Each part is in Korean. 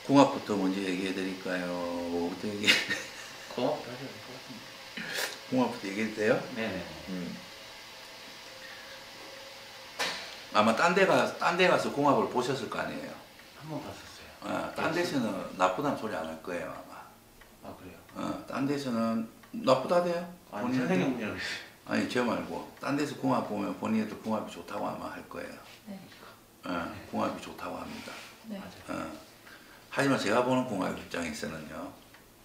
궁합부터 먼저 얘기해 드릴까요? 뭐부터 얘기해? 공업부터 하셔야 될 것 같은데. 궁합부터 얘기해도 돼요? 네네. 아마 딴 데 가서 궁합을 보셨을 거 아니에요. 한번 봤었어요. 딴 데서는 나쁘다는 소리 안 할 거예요, 아마. 아 그래요? 딴 데서는 나쁘다대요. 아니 선생님 그냥 아니, 저 말고. 딴 데서 궁합 보면 본인도 궁합이 좋다고 아마 할 거예요. 네. 궁합이 좋다고 합니다. 네. 하지만 제가 보는 궁합 입장에서는요,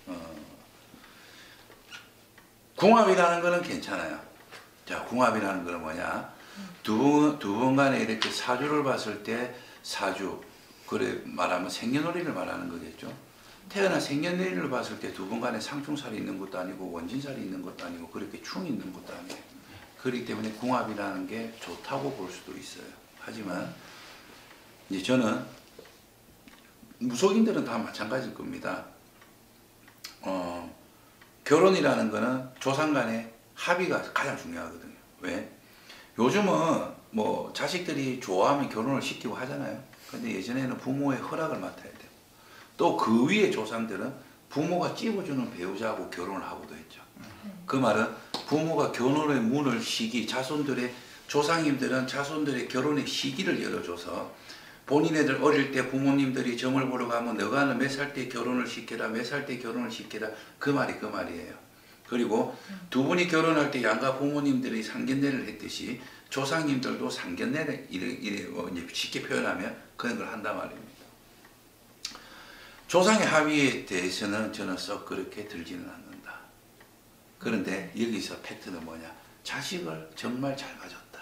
궁합이라는 거는 괜찮아요. 자, 궁합이라는 거는 뭐냐? 두 분 간에 이렇게 사주를 봤을 때 사주, 그래 말하면 생년월일을 말하는 거겠죠. 태어난 생년월일을 봤을 때 두 분 간에 상충살이 있는 것도 아니고 원진살이 있는 것도 아니고 그렇게 충이 있는 것도 아니에요. 그렇기 때문에 궁합이라는 게 좋다고 볼 수도 있어요. 하지만 이제 저는 무속인들은 다 마찬가지일 겁니다. 결혼이라는 거는 조상 간의 합의가 가장 중요하거든요. 왜? 요즘은 뭐 자식들이 좋아하면 결혼을 시키고 하잖아요. 근데 예전에는 부모의 허락을 맡아야 돼요. 또 그 위에 조상들은 부모가 찝어주는 배우자하고 결혼을 하고도 했죠. 그 말은 부모가 결혼의 문을 자손들의 조상님들은 자손들의 결혼의 시기를 열어줘서 본인애들 어릴 때 부모님들이 점을 보러 가면 너가는 몇 살 때 결혼을 시켜라, 몇 살 때 결혼을 시켜라, 그 말이에요. 그리고 두 분이 결혼할 때 양가 부모님들이 상견례를 했듯이 조상님들도 상견례를 이제 쉽게 표현하면 그런 걸 한단 말입니다. 조상의 합의에 대해서는 저는 썩 그렇게 들지는 않는다. 그런데 여기서 팩트는 뭐냐? 자식을 정말 잘 가졌다.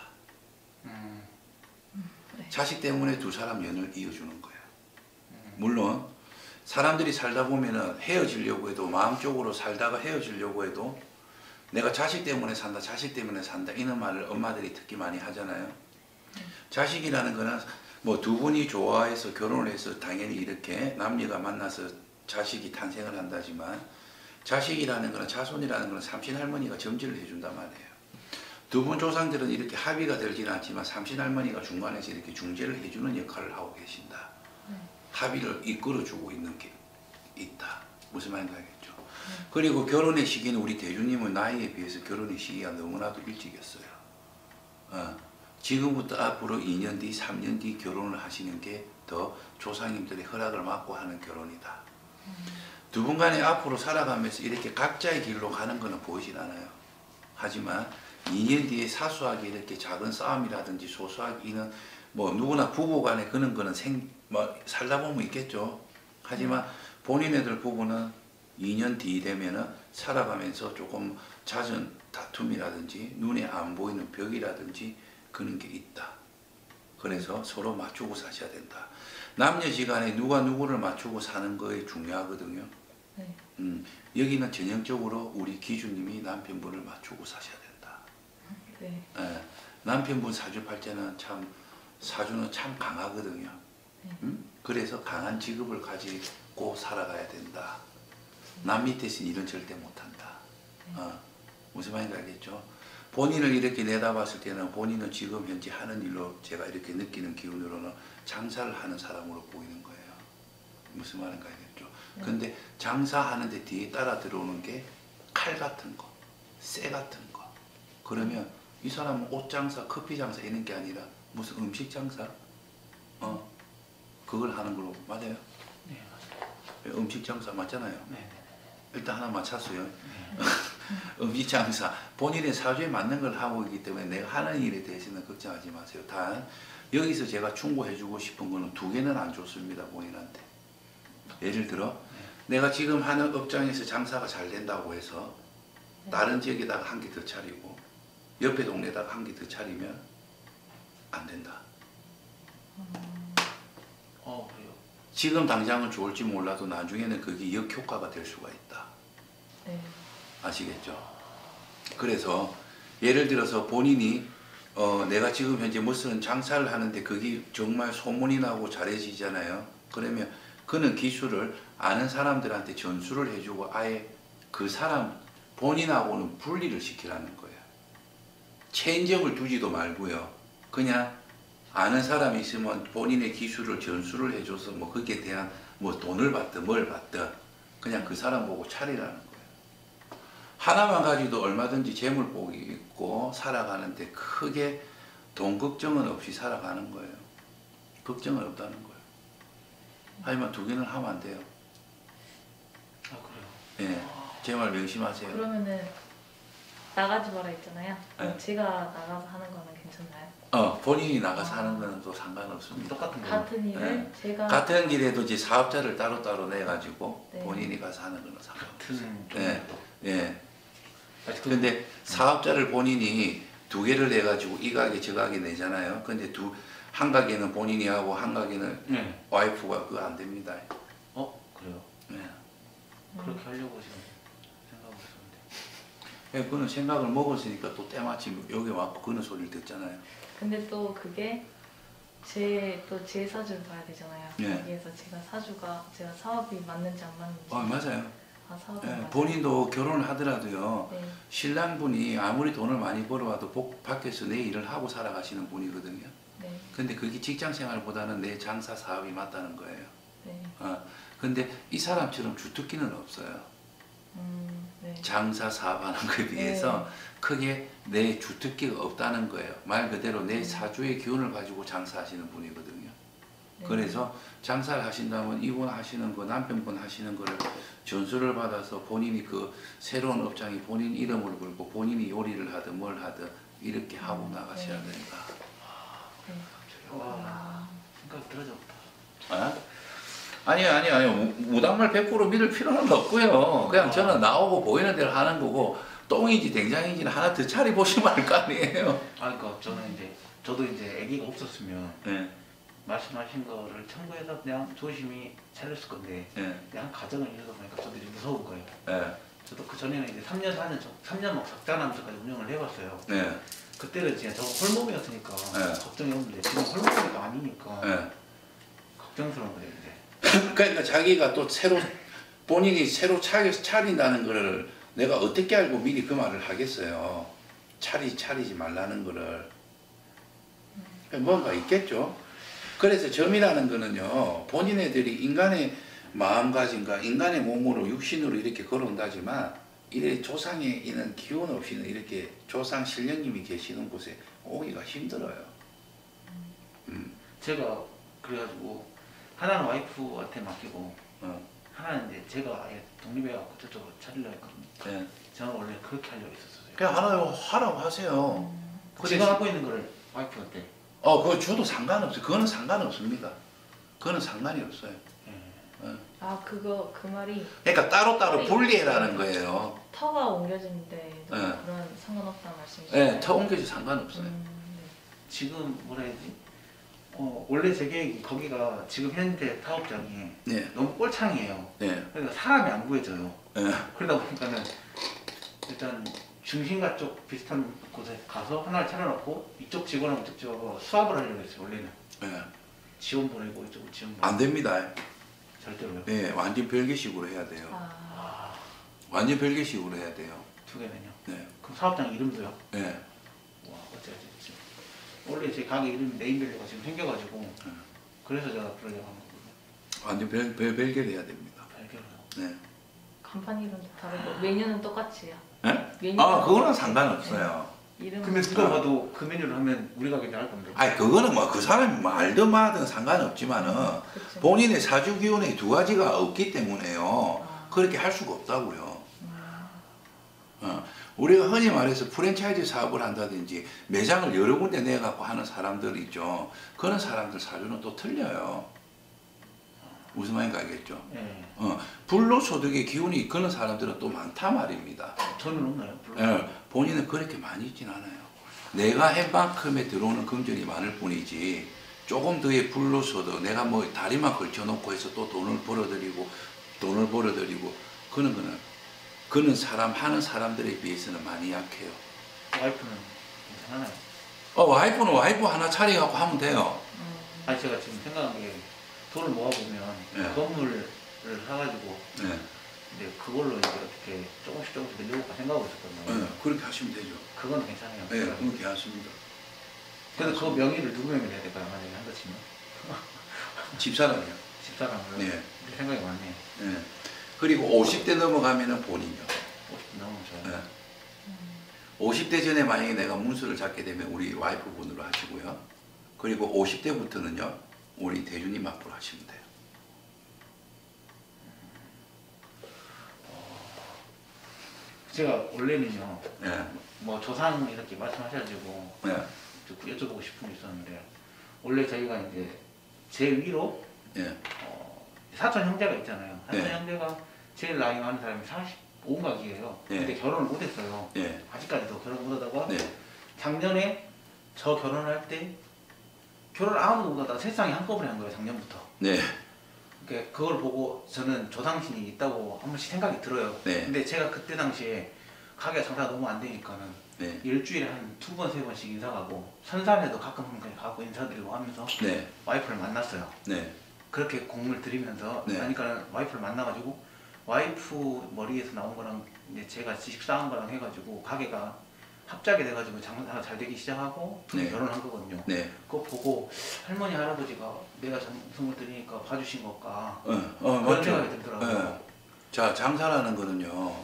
네. 자식 때문에 두 사람 연을 이어주는 거야. 물론 사람들이 살다 보면은 헤어지려고 해도 마음적으로 살다가 헤어지려고 해도 내가 자식 때문에 산다, 자식 때문에 산다 이런 말을 엄마들이 특히 많이 하잖아요. 자식이라는 거는 뭐 두 분이 좋아해서 결혼을 해서 당연히 이렇게 남녀가 만나서 자식이 탄생을 한다지만 자식이라는 거는 자손이라는 거는 삼신할머니가 점지를 해준단 말이에요. 두 분 조상들은 이렇게 합의가 되지는 않지만 삼신할머니가 중간에서 이렇게 중재를 해주는 역할을 하고 계신다. 합의를 이끌어주고 있는 게 있다. 무슨 말인지 알겠죠? 그리고 결혼의 시기는 우리 대주님은 나이에 비해서 결혼의 시기가 너무나도 일찍이었어요. 지금부터 앞으로 2년 뒤, 3년 뒤 결혼을 하시는 게 더 조상님들의 허락을 받고 하는 결혼이다. 두 분 간에 앞으로 살아가면서 이렇게 각자의 길로 가는 것은 보이진 않아요. 하지만 2년 뒤에 사소하게 이렇게 작은 싸움이라든지 소소하게는 뭐 누구나 부부 간에 그런 거는 살다 보면 있겠죠. 하지만 본인애들 부부는 2년 뒤 되면은 살아가면서 조금 잦은 다툼이라든지 눈에 안 보이는 벽이라든지 그런 게 있다. 그래서 서로 맞추고 사셔야 된다. 남녀지간에 누가 누구를 맞추고 사는 거에 중요하거든요. 네. 여기는 전형적으로 우리 기주님이 남편분을 맞추고 사셔야 된다. 네. 남편분 사주팔자는 참 사주는 참 강하거든요. 그래서 강한 직업을 가지고 살아가야 된다. 남 밑에서는 일은 절대 못한다. 무슨 말인지 알겠죠? 본인을 이렇게 내다봤을 때는 본인은 지금 현재 하는 일로 제가 이렇게 느끼는 기운으로는 장사를 하는 사람으로 보이는 거예요. 무슨 말인지 알겠죠? 근데 장사하는데 뒤에 따라 들어오는 게 칼 같은 거, 쇠 같은 거. 그러면 이 사람은 옷 장사, 커피 장사 이런 게 아니라 무슨 음식 장사? 그걸 하는 걸로 맞아요? 네 맞아요. 음식 장사 맞잖아요. 네. 일단 하나 맞췄어요. 음식 장사 본인의 사주에 맞는 걸 하고 있기 때문에 내가 하는 일에 대해서는 걱정하지 마세요. 단 여기서 제가 충고해 주고 싶은 거는 두 개는 안 좋습니다. 본인한테. 예를 들어 내가 지금 하는 업장에서 장사가 잘 된다고 해서 다른 지역에다가 한 개 더 차리고 옆에 동네에다가 한 개 더 차리면 안 된다. 그래요? 지금 당장은 좋을지 몰라도 나중에는 그게 역효과가 될 수가 있다. 네. 아시겠죠? 그래서 예를 들어서 본인이 내가 지금 현재 무슨 장사를 하는데 그게 정말 소문이 나고 잘해지잖아요. 그러면 그는 기술을 아는 사람들한테 전수를 해주고 아예 그 사람 본인하고는 분리를 시키라는 거예요. 체인점을 두지도 말고요. 그냥 아는 사람이 있으면 본인의 기술을 전수를 해줘서 뭐 거기에 대한 뭐 돈을 받든 뭘 받든 그냥 그 사람 보고 차리라는 거예요. 하나만 가지고도 얼마든지 재물복이 있고 살아가는데 크게 돈 걱정은 없이 살아가는 거예요. 걱정은 없다는 거예요. 하지만 두 개는 하면 안 돼요. 아 그래요? 예, 제 말 명심하세요. 그러면은 나가지 마라 했잖아요. 그럼 네. 제가 나가서 하는 거는 괜찮나요? 본인이 나가서 하는 거는 또 상관없습니다. 똑같은 거. 같은 일을 네. 제가 같은 길에도 이제 사업자를 따로따로 내가지고 네. 본인이 가서 하는 거는 상관없어요. 같은 네. 쪽도. 예. 아직 근데 사업자를 본인이 두 개를 내가지고 이 가게 저 가게 내잖아요. 근데 한 가게는 본인이 하고 한 가게는 네. 와이프가 그거 안 됩니다. 그래요? 네. 그렇게 하려고 지금 생각하고 있었는데. 예, 그거는 생각을 먹었으니까 또 때마침 여기 와서 그런 소리를 듣잖아요. 근데 또 그게 제 사주를 봐야 되잖아요. 네. 여기에서 제가 사업이 맞는지 안 맞는지. 맞아요. 사업이 예, 맞아요. 본인도 결혼을 하더라도요. 네. 신랑분이 아무리 돈을 많이 벌어와도 밖에서 내 일을 하고 살아가시는 분이거든요. 네. 근데 그게 직장 생활보다는 내 장사 사업이 맞다는 거예요. 네. 근데 이 사람처럼 주특기는 없어요. 네. 장사 사업하는 거에 비해서 크게 내 주특기가 없다는 거예요. 말 그대로 내 사주의 기운을 가지고 장사하시는 분이거든요. 네. 그래서 장사를 하신다면 이분 하시는 거, 남편분 하시는 거를 전수를 받아서 본인이 그 새로운 업장이 본인 이름을 걸고 본인이 요리를 하든 뭘 하든 이렇게 하고 나가셔야 된다. 네. 와 생각 들어졌다. 아니요. 무당말 100% 믿을 필요는 없고요. 그냥 저는 나오고 보이는 대로 하는 거고 똥인지 된장인지는 하나 더 차리 보시면 알 거 아니에요. 그러니까 저도 이제 아기가 없었으면 네. 말씀하신 거를 참고해서 그냥 조심히 차렸을 건데 네. 그냥 가정을 이루다 보니까 저도 이제 무서운 거예요. 네. 저도 그 전에는 이제 3년 4년 3년 막 적자나면서까지 운영을 해봤어요. 네. 그때는 진짜 저 홀몸이었으니까 네. 걱정이 없는데 지금 홀몸이가 아니니까 네. 걱정스러운 거예요 이제. 그러니까 자기가 또 본인이 새로 차린다는 거를 내가 어떻게 알고 미리 그 말을 하겠어요. 차리지 말라는 거를. 그러니까 뭔가 있겠죠. 그래서 점이라는 거는요, 본인애들이 인간의 마음가짐과 인간의 몸으로 육신으로 이렇게 걸어온다지만 이래 조상에 있는 기운 없이는 이렇게 조상 신령님이 계시는 곳에 오기가 힘들어요. 제가 그래가지고 하나는 와이프한테 맡기고 하나는 이제 제가 아예 독립해갖고 저쪽으로 차리려고 했거든요. 네. 저는 원래 그렇게 하려고 했었어요. 그냥 하라고 하세요. 제가 갖고 있는 거를 와이프한테. 그거 줘도 상관없어요. 그거는 상관없습니다. 그거는 상관이 없어요. 그 말이 그러니까 따로따로 분리해라는 거예요. 터가 옮겨지는데 네. 그런 상관없다는 말씀이시죠? 네, 터 옮겨도 상관없어요. 네. 지금 뭐라 해야지? 원래 제 계획이 거기가 지금 현재 사업장이 네, 너무 꼴창이에요. 네, 그러니까 사람이 안 구해져요. 네, 그러다 보니까는 일단 중심가 쪽 비슷한 곳에 가서 하나를 차려놓고 이쪽 직원하고 이쪽 직원하고 수합을 하려고 했어요. 원래는 네. 지원 보내고 이쪽으로 지원 보내고. 안 됩니다. 절대로요. 네, 완전 별개식으로 해야 돼요. 완전 별개식으로 해야 돼요. 두 개면요. 네, 그럼 사업장 이름도요? 네, 와 어쩌지 지금. 원래 제 가게 이름이 네임밸류가 지금 생겨가지고 그래서 제가 그러려고 한 거거든요. 완전 별개로 해야 됩니다. 발견을. 네. 간판 이름도 다르고 메뉴는 똑같이요. 네? 메뉴는 그거는 상관없어요. 이름 근데 누가 봐도 그 메뉴를 하면 우리 가게는 할 건데. 그거는 뭐 그 사람이 뭐 알든 말든 상관없지만은 그쵸. 본인의 사주 기운에 두 가지가 없기 때문에요. 그렇게 할 수가 없다고요. 우리가 흔히 말해서 프랜차이즈 사업을 한다든지 매장을 여러 군데 내갖고 하는 사람들 있죠. 그런 사람들 사주는 또 틀려요. 무슨 말인지 알겠죠? 네. 불로소득의 기운이 그런 사람들은 또 많다 말입니다. 저는 없나요? 본인은 그렇게 많이 있진 않아요. 내가 한 만큼에 들어오는 금전이 많을 뿐이지 조금 더의 불로소득, 내가 뭐 다리만 걸쳐놓고 해서 또 돈을 벌어들이고 그는 하는 사람들에 비해서는 많이 약해요. 와이프는 괜찮아요? 와이프는 와이프 하나 차려갖고 하면 돼요. 아니 제가 지금 생각한 게 돈을 모아보면 네. 건물을 사가지고 네. 이제 그걸로 이제 어떻게 조금씩 늘려볼까 생각하고 있었거든요. 네, 그렇게 하시면 되죠. 그건 괜찮아요. 네, 그건 괜찮습니다. 근데 그 명의를 누구 명의로 해야 될까요? 만약에 한다 치면? 집사람이요. 집사람을 네. 이렇게 생각이 많네요. 예. 그리고 50대 넘어가면은 본인이요. 50 넘으면 좋아요. 예. 50대 전에 만약에 내가 문서를 잡게 되면 우리 와이프분으로 하시고요. 그리고 50대부터는요, 우리 대주님 앞으로 하시면 돼요. 제가 원래는요, 예. 뭐 조상 이렇게 말씀하셔가지고 예. 좀 여쭤보고 싶은 게 있었는데, 원래 저희가 이제 제 위로 예. 사촌 형제가 있잖아요. 사촌 네. 형제가 제일 나이 많은 사람이 45각이에요. 네. 근데 결혼을 못했어요. 예. 아직까지도 결혼 못하다가 네. 작년에 저 결혼할 때 결혼 아무도 못하다가 세상에 한꺼번에 한 거예요. 작년부터. 네. 그러니까 그걸 보고 저는 조상신이 있다고 한 번씩 생각이 들어요. 네. 근데 제가 그때 당시에 가게가 장사가 너무 안 되니까는 네. 일주일에 한 2번, 3번씩 인사 가고 선산에도 가끔 가고 인사드리고 하면서 네. 와이프를 만났어요. 네. 그렇게 공을 들이면서 네. 하니까 와이프를 만나가지고 와이프 머리에서 나온 거랑 이제 제가 식사한 거랑 해가지고 가게가 합작이 돼가지고 장사가 잘 되기 시작하고 네. 결혼한 거거든요. 네. 그거 보고 할머니 할아버지가 내가 정성을 드리니까 봐주신 걸까 그런 맞죠. 생각이 들더라고요. 예. 자, 장사라는 거는요,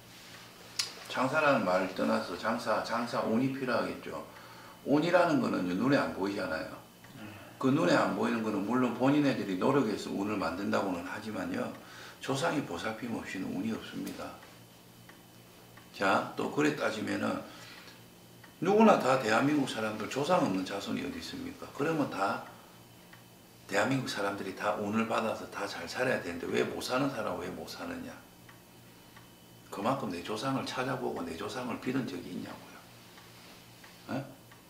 장사라는 말을 떠나서 장사 운이 필요하겠죠. 운이라는 거는 눈에 안 보이잖아요. 그 눈에 안 보이는 거는 물론 본인애들이 노력해서 운을 만든다고는 하지만요, 조상이 보살핌 없이는 운이 없습니다. 자, 또 그래 따지면은 누구나 다 대한민국 사람들 조상 없는 자손이 어디 있습니까? 그러면 다 대한민국 사람들이 다 운을 받아서 다 잘 살아야 되는데 왜 못 사는 사람은 왜 못 사느냐? 그만큼 내 조상을 찾아보고 내 조상을 빌은 적이 있냐고요. 에?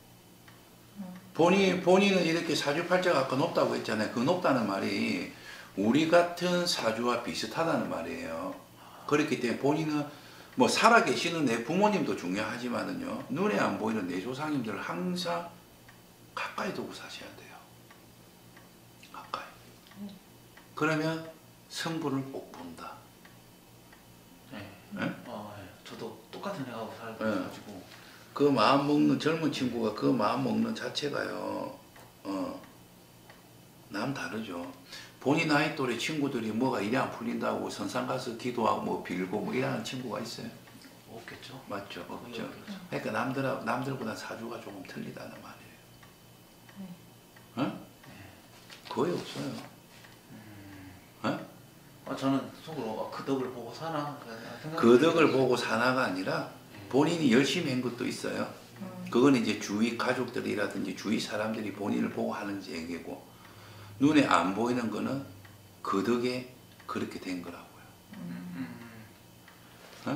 본인은 이렇게 사주팔자가 아까 높다고 했잖아요. 그 높다는 말이 우리 같은 사주와 비슷하다는 말이에요. 그렇기 때문에 본인은 뭐 살아계시는 내 부모님도 중요하지만은요, 눈에 안 보이는 내 조상님들을 항상 가까이 두고 사셔야 돼요. 가까이. 그러면 성부를 꼭 본다. 네. 네? 저도 똑같은 생각하고 네. 살아가지고 그 마음 먹는 젊은 친구가 그 마음 먹는 자체가요, 남 다르죠. 본인 나이 또래 친구들이 뭐가 이래 안 풀린다고 선상 가서 기도하고 뭐 빌고 뭐 이러는 친구가 있어요. 없겠죠. 맞죠? 없죠. 없겠죠. 그러니까 남들보다 사주가 조금 틀리다는 말이에요. 어? 거의 없어요. 어? 저는 속으로 그 덕을 보고 사나 그 덕을 보고 사나가 아니라 본인이 열심히 한 것도 있어요. 그건 이제 주위 가족들이라든지 주위 사람들이 본인을 보고 하는 얘기고, 눈에 안 보이는 거는 그 덕에 그렇게 된 거라고요. 어?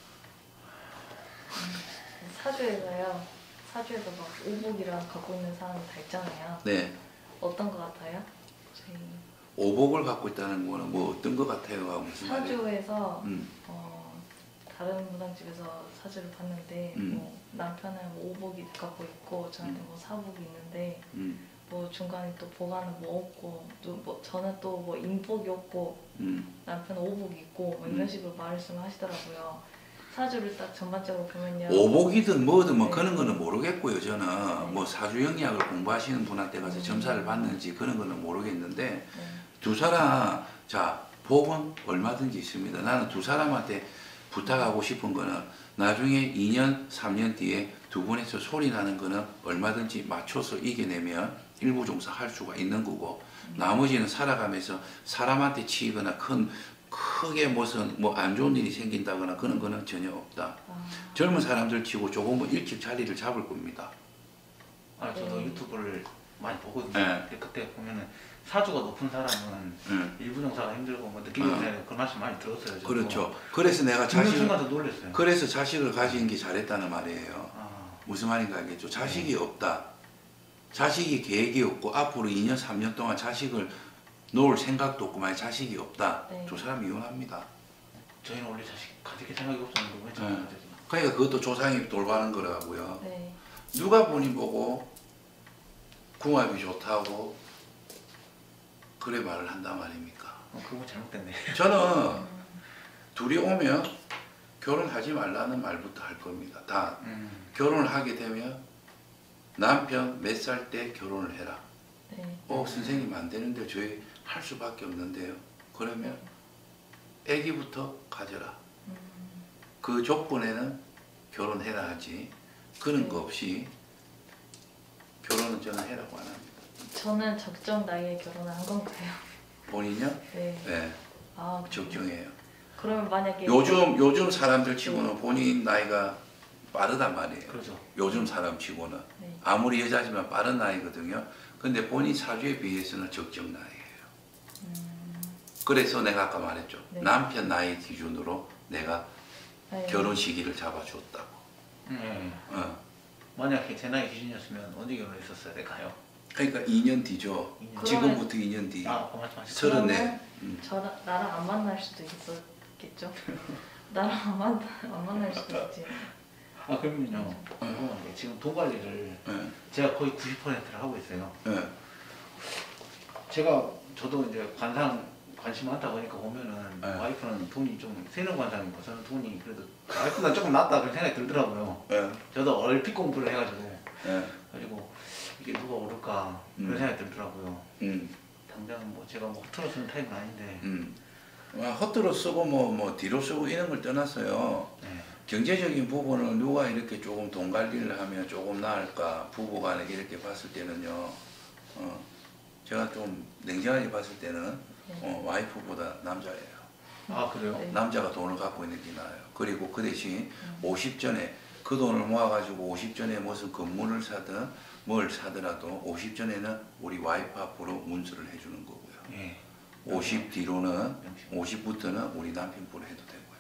사주에서요. 사주에서 막 오복이랑 갖고 있는 사람이 다 있잖아요. 네. 어떤 거 같아요? 저희 오복을 갖고 있다는 거는 뭐 어떤 것 같아요? 무슨 말이에요? 사주에서 음. 다른 무당집에서 사주를 봤는데 뭐 남편은 뭐 오복이 갖고 있고 저한테 뭐 사복이 있는데 뭐 중간에 또 보관은 뭐 없고 또 뭐 저는 또 뭐 인복이 없고 남편은 오복이 있고 뭐 이런 식으로 말씀하시더라고요. 사주를 딱 전반적으로 보면요. 오복이든 뭐든 뭐 네. 그런 거는 모르겠고요. 저는 뭐 사주 영리학을 공부하시는 분한테 가서 점사를 받는지 그런 거는 모르겠는데, 네. 두 사람, 자, 복은 얼마든지 있습니다. 나는 두 사람한테 부탁하고 싶은 거는 나중에 2년, 3년 뒤에 두 분에서 소리 나는 거는 얼마든지 맞춰서 이겨내면 일부종사 할 수가 있는 거고, 나머지는 살아가면서 사람한테 치이거나 크게 무슨 뭐 안 좋은 일이 생긴다거나 그런 거는 전혀 없다. 젊은 사람들 치고 조금은 일찍 자리를 잡을 겁니다. 저도 유튜브를 많이 보거든요. 네. 근데 그때 보면은 사주가 높은 사람은 일부종사가 힘들고 뭐 느끼는 그런 말씀 많이 들었어요. 저도. 그렇죠. 그래서 내가 듣는 자식을, 순간도 놀랐어요. 그래서 자식을 가진 게 잘했다는 말이에요. 아, 무슨 말인가 알겠죠? 자식이 없다. 자식이 계획이 없고 앞으로 2년, 3년 동안 자식을 놓을 생각도 없고 만약 자식이 없다. 네. 두 사람 이혼합니다. 저희는 원래 자식 가질 생각이 없었는데 왜 저는 가졌나? 그러니까 그것도 조상이 돌봐는 거라고요. 네. 누가 본인 보고 궁합이 좋다고 그래 말을 한단 말입니까? 그건 잘못됐네. 저는 둘이 오면 결혼하지 말라는 말부터 할 겁니다. 다 결혼을 하게 되면 남편 몇 살 때 결혼을 해라. 네. 선생님 안 되는데 저희 할 수밖에 없는데요. 그러면 아기부터 가져라. 그 조건에는 결혼해라 하지. 그런 거 없이 결혼은 저는 해라고 안 합니다. 저는 적정 나이에 결혼을 한 건가요? 본인요? 네. 네. 아, 적정해요. 그러면 만약에 요즘 사람들 치고는 본인 나이가 빠르단 말이에요. 그렇죠. 요즘 사람 치고는 네. 아무리 여자지만 빠른 나이거든요. 근데 본인 사주에 비해서는 적정 나이예요. 그래서 내가 아까 말했죠. 네. 남편 나이 기준으로 내가 네. 결혼 시기를 잡아줬다고. 어. 만약에 제 나이 기준이었으면 언제 결혼했었어야 될까요? 그러니까 2년 뒤죠. 2년. 지금부터 2년 뒤. 그 말씀하셨죠. 서른네. 나랑 안 만날 수도 있었겠죠? 나랑 안 만날 수도 있지. 그러면요. 궁금한 게 지금 돈 관리를 네. 제가 거의 90%를 하고 있어요. 네. 저도 이제 관심 많다 보니까 보면은 네. 와이프는 돈이 좀 새는 관상이고 저는 돈이 그래도 와이프보다 조금 낫다 그런 생각이 들더라고요. 네. 저도 얼핏 공부를 해가지고 네. 이게 누가 오를까 그런 생각이 들더라고요. 당장 뭐 제가 뭐 허투루 쓰는 타입은 아닌데. 헛들어 쓰고 뭐 뒤로 쓰고 이런 걸 떠났어요. 네. 경제적인 부분은 누가 이렇게 조금 돈 관리를 하면 조금 나을까 부부간에 이렇게 봤을 때는요. 제가 좀 냉정하게 봤을 때는 와이프보다 남자예요. 그래요? 네. 남자가 돈을 갖고 있는 게 나아요. 그리고 그 대신 50전에 그 돈을 모아가지고 50전에 무슨 건물을 사든 뭘 사더라도 50전에는 우리 와이프 앞으로 문서를 해주는 거고요. 예. 50 뒤로는 50부터는 우리 남편부로 해도 되고요.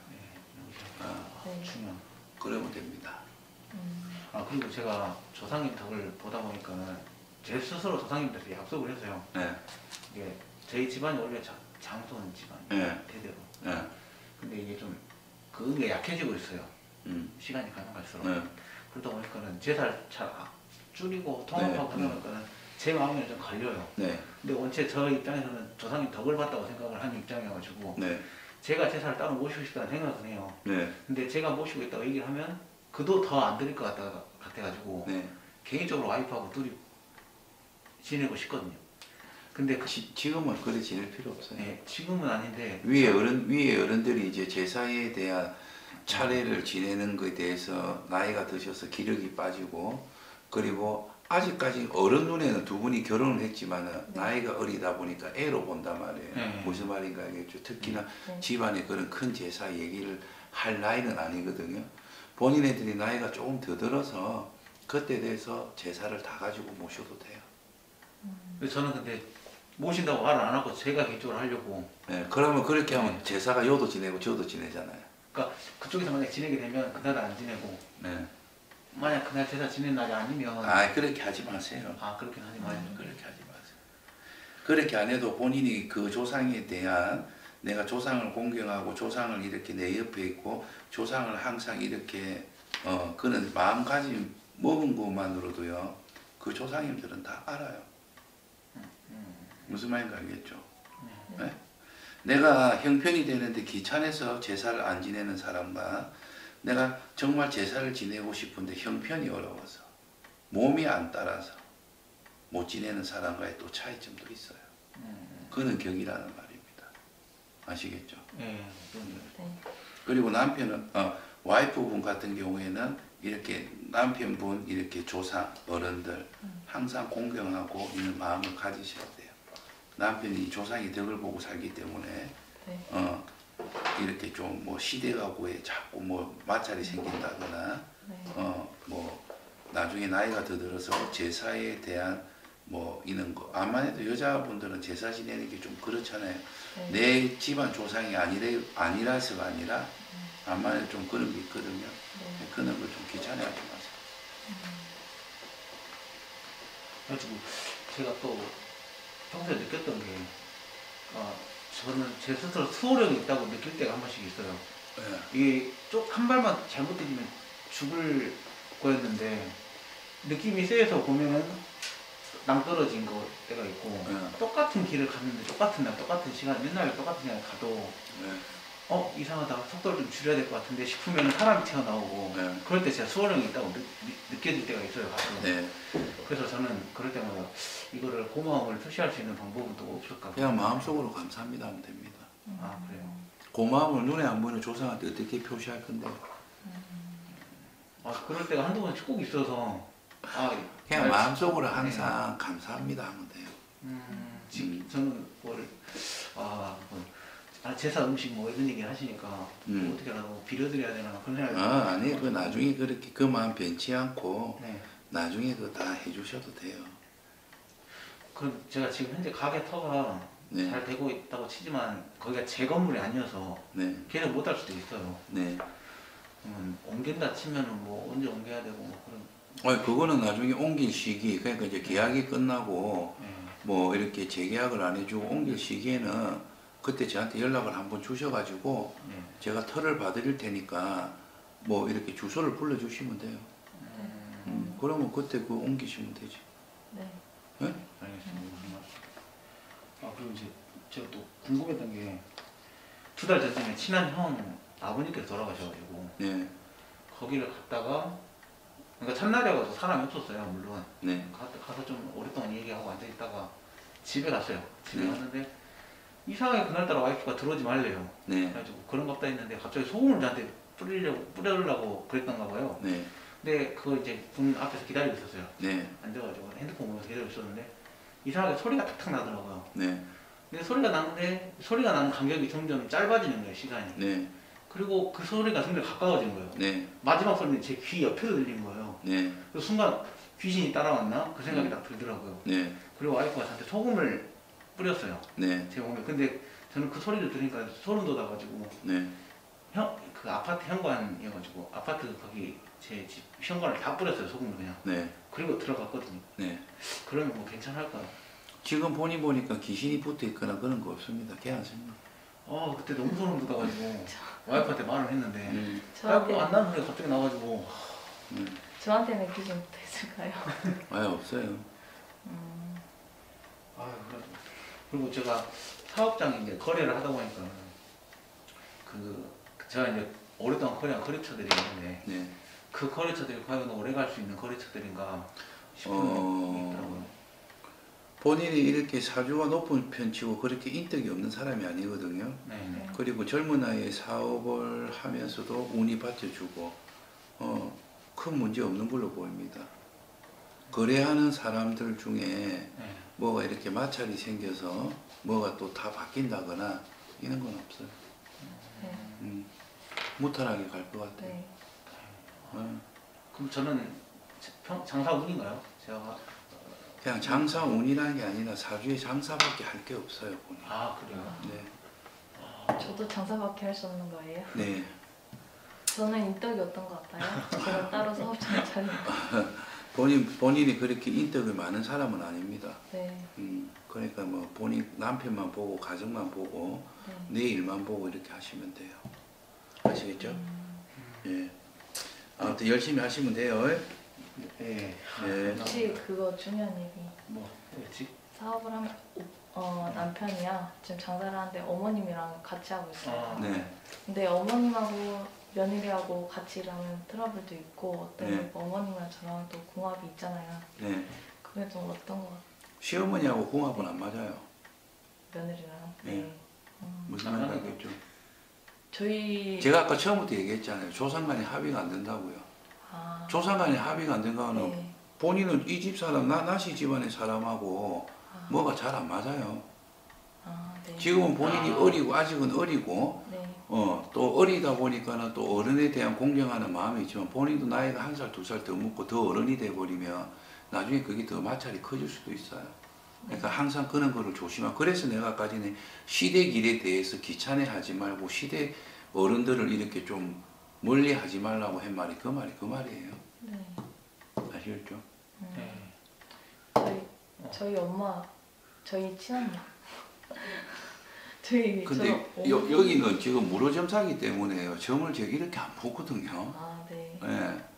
네. 중요한. 그러면 됩니다. 그리고 제가 조상님 덕을 보다 보니까는 제 스스로 조상님들한테 약속을 했어요. 네. 이게 저희 집안이 원래 장손 집안 네. 대대로. 네. 근데 이게 좀 그런 게 약해지고 있어요. 음. 시간이 가면 갈수록. 네. 그러다 보니까는 제살 잘 줄이고 통합하고 네. 그러니까는 제 마음이 좀 갈려요. 네. 근데 원체 저 입장에서는 조상님 덕을 봤다고 생각을 하는 입장이어가지고 네. 제가 제사를 따로 모시고 싶다는 생각은 해요. 네. 근데 제가 모시고 있다고 얘기를 하면 그도 더 안 드릴 것 같아가지고 네. 개인적으로 와이프하고 둘이 지내고 싶거든요. 근데 지금은 그래 지낼 필요 없어요. 네, 지금은 아닌데 위에 어른들이 이제 제사에 대한 차례를 지내는 것에 대해서 나이가 드셔서 기력이 빠지고 그리고 아직까지 어른 눈에는 두 분이 결혼을 했지만은 나이가 어리다 보니까 애로 본단 말이에요. 네. 무슨 말인가 알겠죠. 특히나 네. 집안에 그런 큰 제사 얘기를 할 나이는 아니거든요. 본인애들이 나이가 조금 더 들어서 그때 돼서 제사를 다 가지고 모셔도 돼요. 저는 근데 모신다고 말을 안 하고 제가 개인적으로 하려고. 네, 그러면 그렇게 하면 네. 제사가 요도 지내고 저도 지내잖아요. 그러니까 그쪽에서 만약 지내게 되면 그날 안 지내고 네. 만약 그날 제사 지낸 날이 아니면 그렇게 하지 마세요. 그렇게 하지 마요. 그렇게 하지 마세요. 그렇게 안 해도 본인이 그 조상에 대한 내가 조상을 공경하고 조상을 이렇게 내 옆에 있고 조상을 항상 이렇게 그런 마음가짐 먹은 것만으로도요 그 조상님들은 다 알아요. 무슨 말인지 알겠죠? 네? 내가 형편이 되는데 귀찮아서 제사를 안 지내는 사람과 내가 정말 제사를 지내고 싶은데 형편이 어려워서 몸이 안 따라서 못 지내는 사람과의 또 차이점도 있어요. 그는 격이라는 말입니다. 아시겠죠? 네. 네. 그리고 남편은 와이프분 같은 경우에는 이렇게 남편분 이렇게 조상 어른들 항상 공경하고 있는 마음을 가지셔야 돼요. 남편이 조상의 덕을 보고 살기 때문에 네. 이렇게 좀 뭐 시대가고에 자꾸 뭐 마찰이 생긴다거나 네. 뭐 나중에 나이가 더 들어서 제사에 대한 뭐 이런 거 암만 해도 여자분들은 제사 지내는 게 좀 그렇잖아요. 네. 내 집안 조상이 아니라서가 아니라 암만 해도 좀 그런 게 있거든요. 네. 그런 걸 좀 귀찮아하지 마세요. 그래가지고 제가 또 평소에 느꼈던 게 저는 제 스스로 수호력이 있다고 느낄 때가 한 번씩 있어요. 네. 이게 쪽 한 발만 잘못 뛰면 죽을 거였는데 느낌이 세서 보면은 낭떨어진 거 때가 있고 똑같은 길을 갔는데 똑같은 날 똑같은 시간 맨날 똑같은 시간에 가도 이상하다 속도를 좀 줄여야 될 것 같은데 싶으면 사람이 튀어나오고 네. 그럴 때 제가 수호력이 있다고 느껴질 때가 있어요 가끔. 네. 그래서 저는 그럴 때마다 이거를 고마움을 표시할 수 있는 방법은 또 없을까? 그냥 마음속으로 감사합니다 하면 됩니다. 아 그래요? 고마움을 눈에 안 보이는 조상한테 어떻게 표시할 건데? 아 그럴 때가 한두 번씩 꼭 있어서 그냥 마음속으로 항상 감사합니다 하면 돼요. 지금 저는 제사 음식 뭐 이런 얘기 하시니까 뭐 어떻게라도 빌어드려야 되나 그런 생각이 아니 그 나중에 그렇게 그 마음 변치 않고 네. 나중에 그 다 해주셔도 돼요. 그럼 제가 지금 현재 가게 터가 네. 잘 되고 있다고 치지만 거기가 제 건물이 아니어서 네. 계속 못 할 수도 있어요. 네. 그러면 옮긴다 치면은 뭐 언제 옮겨야 되고 뭐 그런. 그거는 나중에 옮길 시기, 그러니까 이제 계약이 끝나고 네. 뭐 이렇게 재계약을 안 해주고 옮길 시기에는 그때 저한테 연락을 한번 주셔가지고 네. 제가 터를 봐드릴 테니까 뭐 이렇게 주소를 불러주시면 돼요. 그러면 그때 그 옮기시면 되지. 네. 네? 알겠습니다. 그리고 이제 제가 또 궁금했던 게 2달 전쯤에 친한 형 아버님께서 돌아가셔가지고 네. 거기를 갔다가 그러니까 첫날이어서 사람이 없었어요 물론. 네. 가서 좀 오랫동안 얘기하고 앉아있다가 집에 갔어요. 집에 네. 갔는데 이상하게 그날따라 와이프가 들어오지 말래요. 네. 그래가지고 그런가 보다 했는데 갑자기 소금을 저한테 뿌리려고 그랬던가 봐요. 네. 근데 그거 이제 문 앞에서 기다리고 있었어요. 네. 앉아가지고 핸드폰 보면서 기다리고 있었는데 이상하게 소리가 탁탁 나더라고요. 네. 근데 소리가 나는 간격이 점점 짧아지는 거예요, 시간이. 네. 그리고 그 소리가 점점 가까워진 거예요. 네. 마지막 소리는 제 귀 옆에서 들린 거예요. 네. 그래서 순간 귀신이 따라왔나? 그 생각이 딱 들더라고요. 네. 그리고 와이프가 저한테 소금을 뿌렸어요. 네. 제 몸에. 근데 저는 그 소리를 들으니까 소름 돋아가지고 네. 그 아파트 현관이어가지고 아파트 거기 제 집 현관을 다 뿌렸어요, 소금을 그냥. 네. 그리고 들어갔거든요. 네. 그러면 뭐 괜찮을까요? 지금 보니까 귀신이 붙어 있거나 그런 거 없습니다. 괜찮습니다. 그때 너무 소름 돋아가지고 와이프한테 말을 했는데 저한테 안 나는 소리가 갑자기 나가지고 저한테는 귀신 붙어있을까요? 없어요. 그리고 제가 사업장 이제 거래를 하다 보니까 제가 이제 오랫동안 거래한 거래처들이 있는데 네. 그 거래처들이 과연 오래 갈 수 있는 거래처들인가 싶은 게 있더라고요. 본인이 이렇게 사주가 높은 편치고 그렇게 인덕이 없는 사람이 아니거든요. 네. 그리고 젊은 나이에 사업을 하면서도 운이 받쳐주고 큰 문제 없는 걸로 보입니다. 거래하는 사람들 중에 네. 뭐가 이렇게 마찰이 생겨서 뭐가 또 다 바뀐다거나 이런 건 없어요. 네. 무탈하게 갈 것 같아요. 네. 그럼 저는 장사 운인가요? 제가 그냥 장사 운이라는 게 아니라 사주에 장사밖에 할 게 없어요. 본인. 그래요? 네. 저도 장사밖에 할 수 없는 거예요? 네. 저는 인덕이 어떤 것 같아요? 제가 따로 사업장을 차리고. 본인이 그렇게 인덕이 많은 사람은 아닙니다. 네. 그러니까 뭐 본인 남편만 보고 가정만 보고 내 일만 보고 이렇게 하시면 돼요. 아시겠죠? 예. 아무튼 열심히 하시면 돼요. 네. 네. 혹시 그거 중요한 얘기. 뭐였지? 사업을 하면 남편이야 지금 장사를 하는데 어머님이랑 같이 하고 있어요. 네. 근데 어머님하고 며느리하고 같이 일하면 트러블도 있고 어떤 네. 어머님이랑 저랑 또 궁합이 있잖아요. 네. 그게 좀 어떤 것 같아요? 시어머니하고 궁합은 안 맞아요. 며느리랑. 네. 무슨 말인가겠죠? 저희 제가 아까 처음부터 얘기했잖아요. 조상 간에 합의가 안 된다고요. 조상 간에 합의가 안 된다고는 네. 본인은 이 집 사람, 나시 집안의 사람하고 뭐가 잘 안 맞아요. 네. 지금은 본인이 어리고 아직은 어리고 네. 또 어리다 보니까는 또 어른에 대한 공경하는 마음이 있지만 본인도 나이가 1살, 2살 더 먹고 더 어른이 돼버리면 나중에 그게 더 마찰이 커질 수도 있어요. 그러니까 항상 그런 거를 조심하고 그래서 내가 아까 전에 시대 길에 대해서 귀찮아하지 말고 시대 어른들을 이렇게 좀 멀리 하지 말라고 한 말이 그 말이에요. 네. 아시겠죠? 네. 저희 엄마, 저희 친엄마. 저희 근데 여기는 지금 무로점사기 때문에요. 점을 제가 이렇게 안 보거든요. 네. 예.